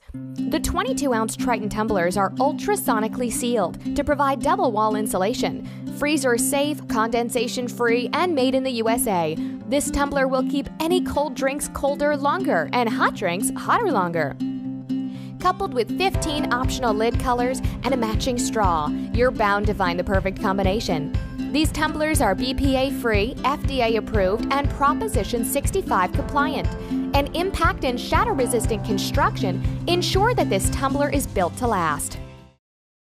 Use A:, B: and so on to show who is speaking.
A: The 22-ounce Tritan tumblers are ultrasonically sealed to provide double wall insulation. Freezer-safe, condensation-free, and made in the USA. This tumbler will keep any cold drinks colder longer and hot drinks hotter longer. Coupled with 15 optional lid colors and a matching straw, you're bound to find the perfect combination. These tumblers are BPA-free, FDA-approved, and Proposition 65 compliant. And impact and shatter-resistant construction ensure that this tumbler is built to last.